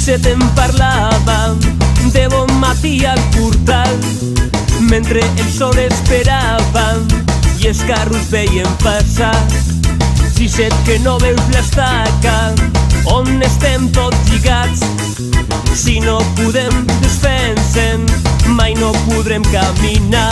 set en parlava de bon matí al portal, mentre el sol esperava i els carros veien passar. Si set que no veus l'estaca on estem tots lligats, si no podem desfer-se'n mai no podrem caminar.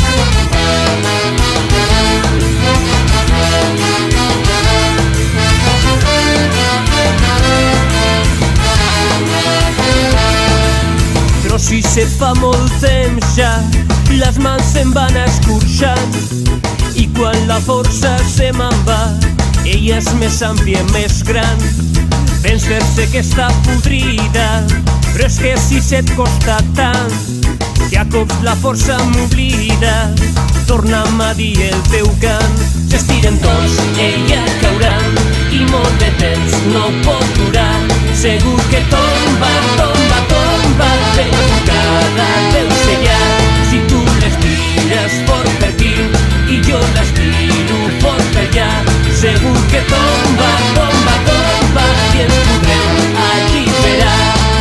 Però si se fa molt temps ja, les mans se'n van escorxant i quan la força se me'n va, ella és més àmplia, més gran. Vens fer-se que està podrida, però és que si se't costa tant que a cops la força m'oblida, torna'm a dir el teu cant. S'estiren tots, ella caurà i molt de temps no pot durar. Segur que tomba, tomba, tomba, ben tocada deu ser ja. Si tu l'estires fort per aquí i jo l'estiro fort per allà, segur que tomba, tomba, tomba i ens podrem alliberar.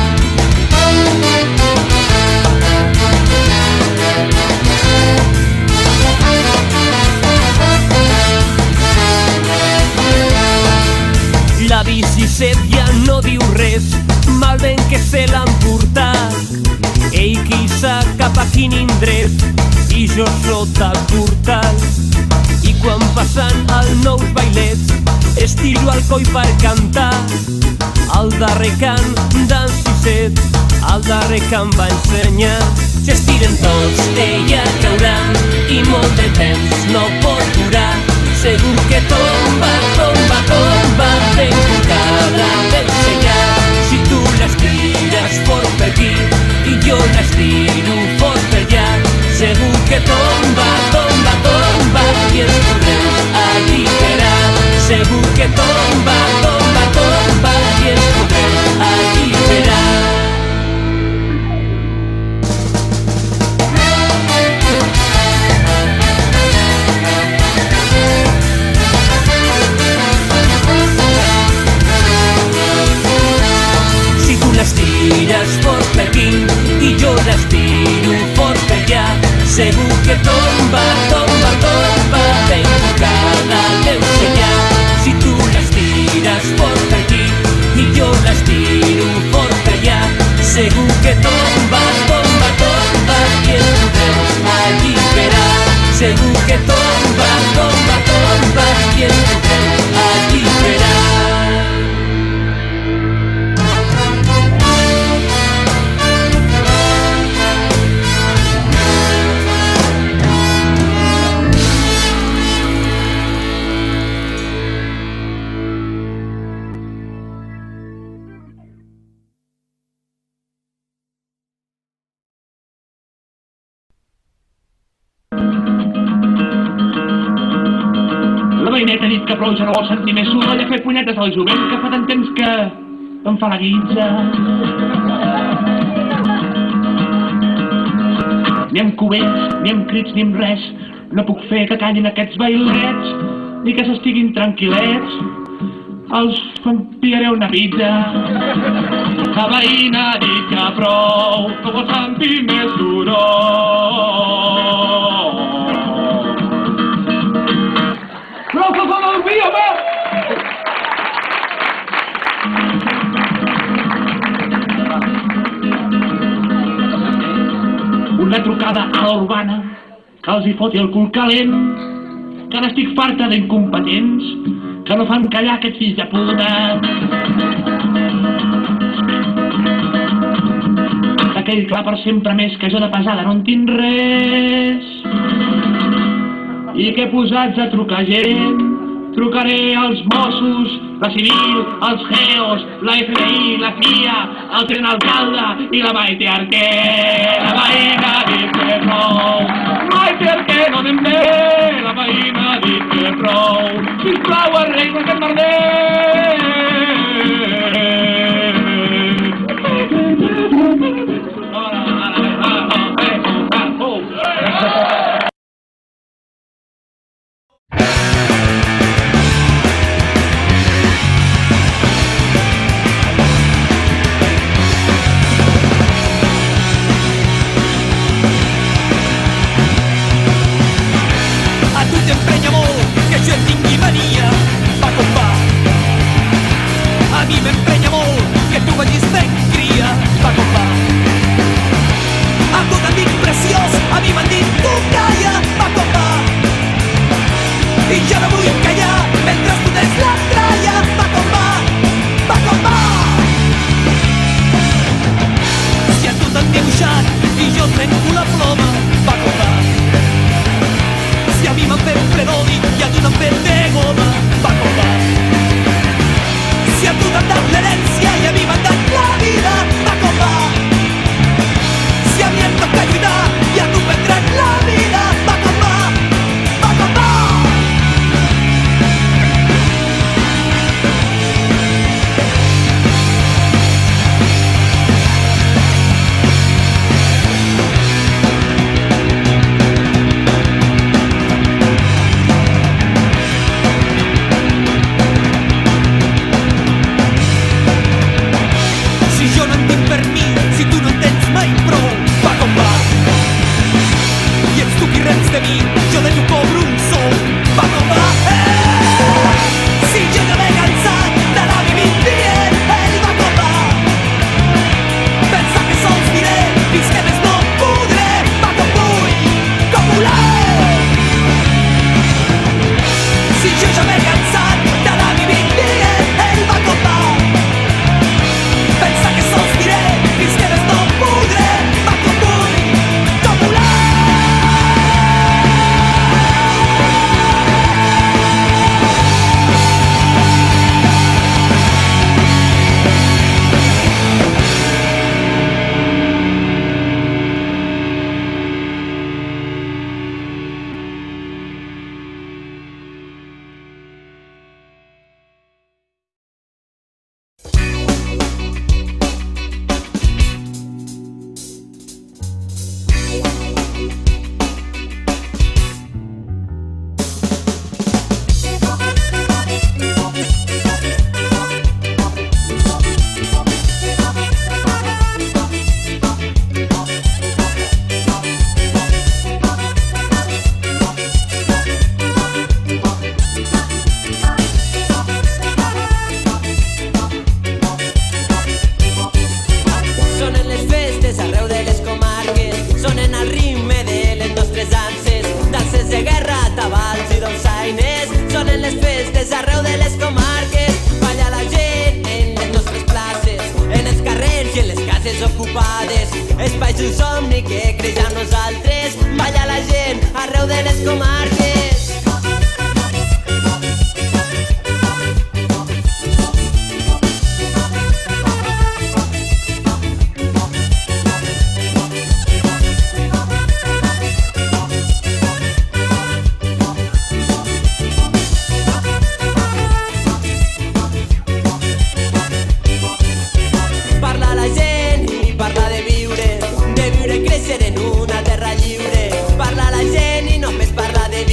La bici set ja no diu res, mal ben que se l'han portat. Ell qui sap cap a quin indret i jo sota el portal. I quan passen els nous bailets estiro el coll per cantar. Al darrer cant d'en Siset, al darrer cant va ensenyar. S'estiren tots, ella caurà i molt de temps no pot durar. Segur que tomba, tomba, tomba, ben tocada deu ser ja. Si tu l'estires fort per aquí i jo l'estiro fort per allà, segur que tomba, tomba, tomba i ens podrem alliberar. Segur que tomba, tomba, tomba i ens podrem alliberar. L'estires fort per aquí i jo l'estiro fort per allà, segur que tomba, tomba, tomba, ben tocada deu ser ja. Si tu l'estires fort per aquí i jo l'estiro fort per allà, segur que tomba, tomba, tomba i ens podrem alliberar. Segur que tomba, tomba, tomba i ens podrem alliberar. Ha dit que plou, ja no vol sentir més soroll, a fer punyetes al jovent que fa tant temps que em fa la guitza. Ni amb cubells, ni amb crits, ni amb res, no puc fer que callin aquests bailets, ni que s'estiguin tranquil·lets, els enviaré una pizza. La veïna ha dit que prou, no vol sentir més soroll. Prou que fa el vi, home! Una trucada a l'urbana que els hi foti el cul calent, que n'estic farta d'incompetents que no fan callar aquests fills de puta. Que quedi clar per sempre més que jo de pesada no en tinc res i que posats a trucar gent trucaré als Mossos, la Civil, els GEOs, la FBI, la CIA, el tren alcalde i la Maite Arqué. La veïna ha dit que prou, Maite Arqué no anem bé, la veïna ha dit que prou, sisplau arregla aquest merder. m'emprenya molt que jo en tingui mania, va com va. A mi m'emprenya molt que tu vagis fent cria, va com va. A tu t'endic preciós, a mi m'han dit tu calla, va com va. I jo no vull callar mentre tu tens la tralla, va com va, va com va. Si a tu t'han dibuixat i jo trenco la ploma, va com va. Si a mi m'han fet predoni i a tu t'han fet de goma, va com va. Si a tu t'han dat l'herència i a mi m'han dat la vida, va com va. Si a mi em toca lluitar i a tu prendran la vida, va com va, va com va. Si jo no en tinc per mi, si tu no en tens mai prou, va com va. I ets tu qui reps de mi, jo de tu cobro un sou, va com va. Si jo ja m'he cansat d'anar vivint dient, ei, va com va. Pensa que sols diré, fins que més no podré, va com vull, com voler. Si jo ja m'he cansat d'anar vivint dient, ei, va com va. Pensa que sols diré, fins que més no podré, va com vull, com voler. Sonen les festes arreu de les comarques, sonen al ritme de les nostres danses, danses de guerra, tabals i dolçaines. Sonen les festes arreu de les comarques, balla la gent en les nostres places, en els carrers i en les cases ocupades, espais d'un somni que creix a nosaltres. Balla la gent arreu de les comarques. Parla la gent i parla de viure i créixer en una terra lliure. Parla la gent i només parla de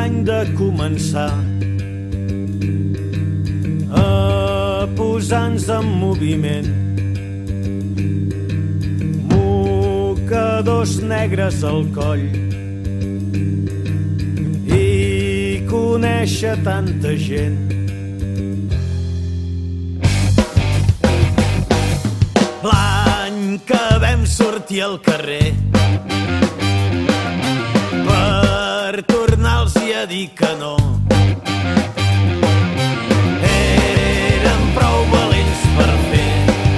any de començar a posar-nos en moviment. Mocadors negres al coll i conèixer tanta gent. L'any que vam sortir al carrer per tornar-los a dir que no, érem prou valents per fer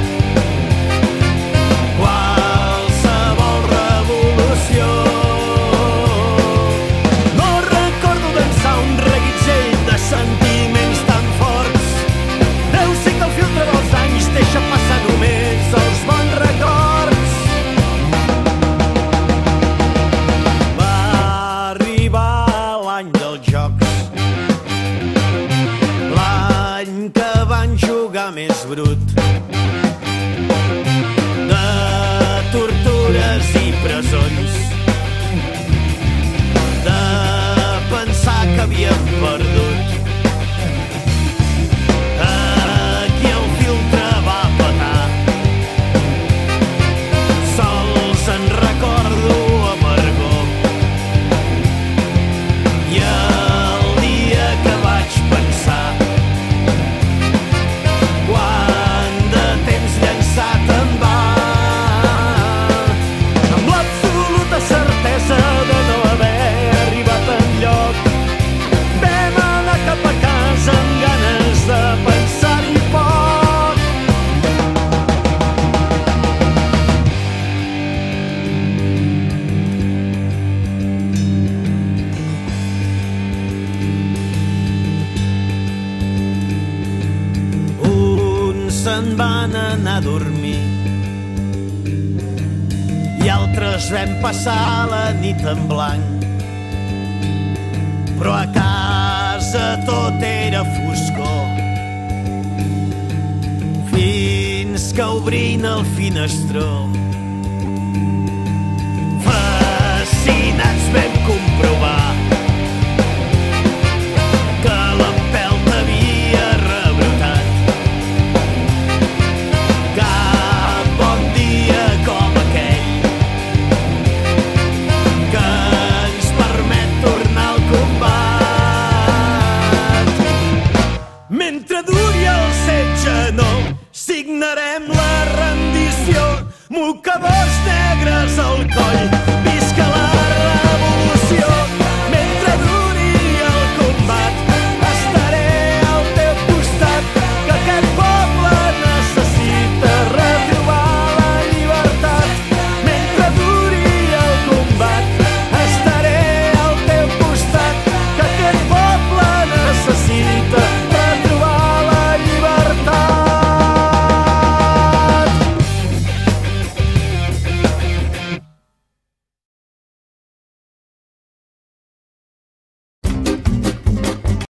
qualsevol revolució. No recordo dansar un reguitzell de sentiments tan forts. Deu ser que el filtre dels anys deixa passar només els bons records. Va arribar l'any dels jocs, l'any que van jugar més brut, de tortures i presons, de pensar que havíem perdut. Aquí el filtre va petar, sols en recordo amargor. I el dia que vaig pensar quant de temps llançat en va, amb l'absoluta certesa de no haver arribat enlloc, vam anar cap a casa amb ganes de pensar-hi poc. Uns se'n van anar a dormir i altres vam passar la nit en blanc, però a casa tot era foscor, fins que obrint el finestró, fascinats vam comprovar que l'empelta havia rebrotat. Cap bon dia com aquell que ens permet tornar al combat. Mentre duri el setge no signarem la rendició, mocadors negres al coll,